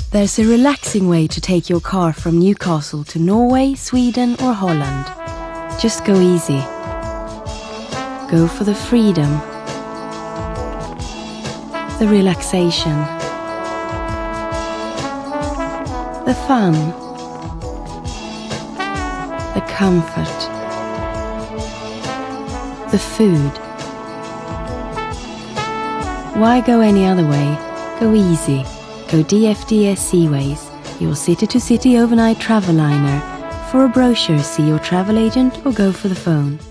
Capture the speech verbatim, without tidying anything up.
There's a relaxing way to take your car from Newcastle to Norway, Sweden or Holland. Just go easy. Go for the freedom, the relaxation, the fun, the comfort, the food. Why go any other way? Go easy. Go D F D S Seaways, your city-to-city overnight travel liner. For a brochure, see your travel agent or go for the phone.